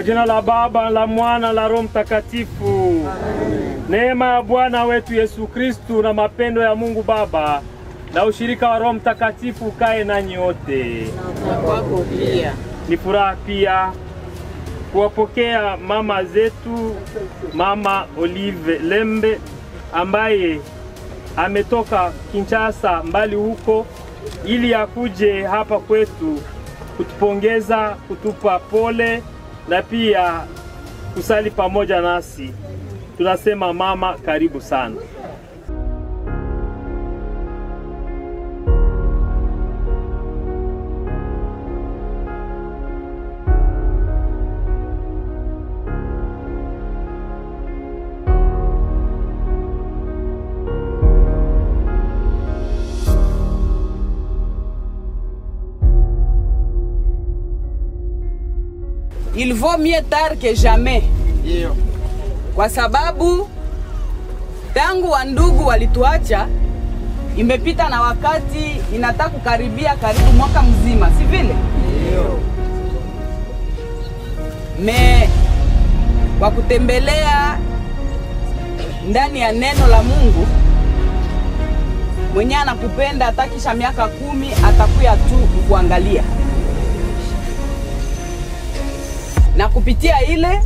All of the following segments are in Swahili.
jina la Baba, la Mwana, la Roho Mtakatifu. Neema ya Bwana wetu Yesu Kristu na mapendo ya Mungu Baba na ushirika wa Roho Mtakatifu ukae nanyi wote. Ni furaha pia kuwapokea mama zetu, Mama Olive Lembe ambaye ametoka Kinshasa mbali huko ili akuje hapa kwetu kutupongeza, kutupa pole na pia kusali pamoja nasi. Tunasema mama, karibu sana. Il vaut mieux tard que jamais. Kwa sababu tangu wandugu walituacha imepita na wakati inataka kukaribia karibu mwaka mzima, si vile? Kwa kutembelea ndani ya neno la Mungu, mwenye anakupenda atakisha miaka 10 atakuya tu kuangalia. Na kupitia ile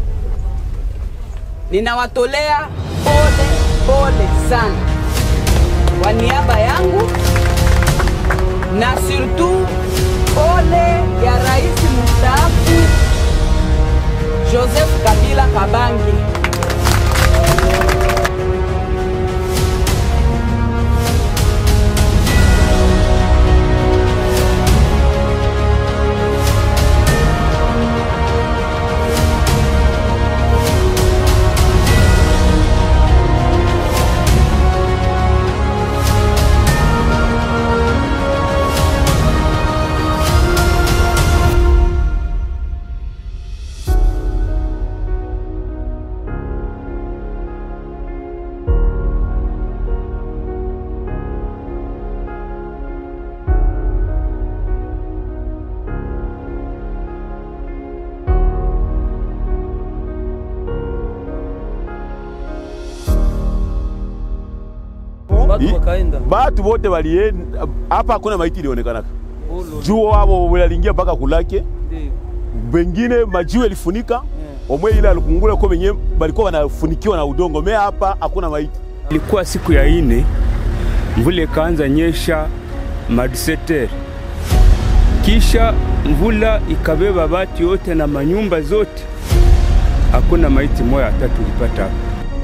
ninawatolea pole sana kwa niaba yangu na surtout pole ya Rais mstaafu Joseph Kabila Kabange. Batu wote walienda hapa, hakuna maiti ilionekana. Juu wao waliingia mpaka kulake. Wengine majiwe yalifunika. Omwe ile alikungula kwa wenyewe balikuwa wanafunikiwa na udongo. Mimi hapa hakuna maiti. Ilikuwa siku ya 4, mvula ikaanza nyesha madiseter. Kisha mvula ikabeba bati yote na manyumba zote. Hakuna maiti moja hata tulipata hapa.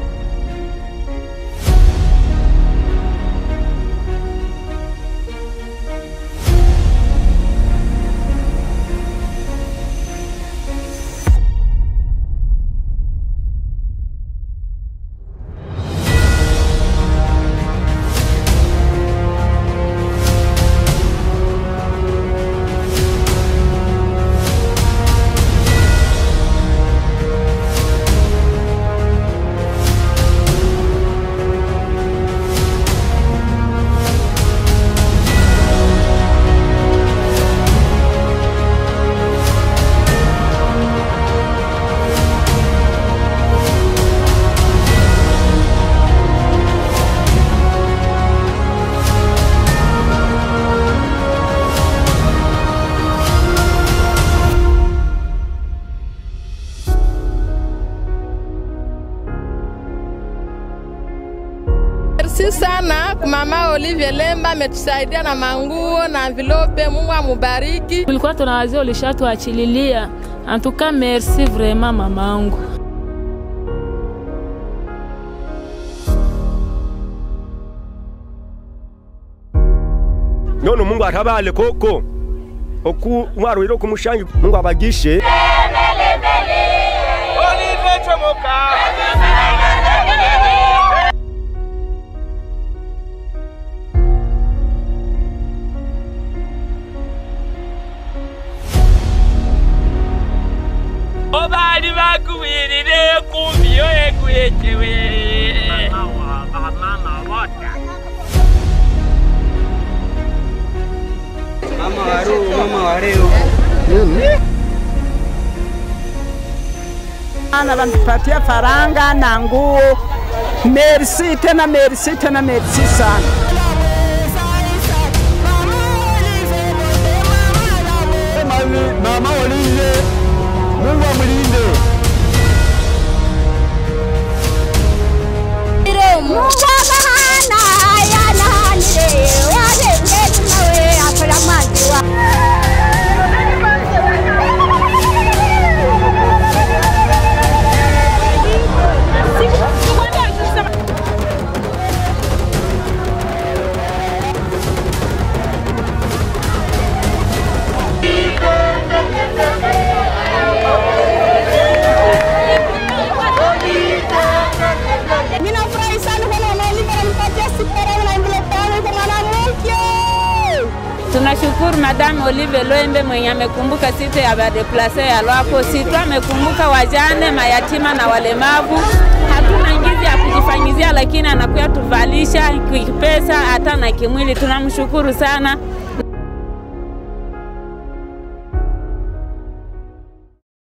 Merci sana Mama Olive Lembe, ametusaidia na manguo na envelope. Mungu amubariki. Tulikuwa tunawazia ulishatuachililia. En tout cas, merci vraiment mamangu. None Mungu atabale koko oku mwarwiro kumushangi. Mungu abagishe. Olive chomoka. Obali bakuwirire kumbiyo ekuyechewe. Mama wareo. Ana wanatupatia faranga na nguo. Merci tena, merci tena, merci sana. Mama Olive, Mungu amlinde. Tunashukuru Madame Olive Loembe mwenye amekumbuka sisi ya badeplase ya Lwako. Sisi amekumbuka wajane, mayatima na walemavu. Hatuna ngizi ya kujifanyizia, lakini anakuya tuvalisha kipesa hata na kimwili. Tunamshukuru sana.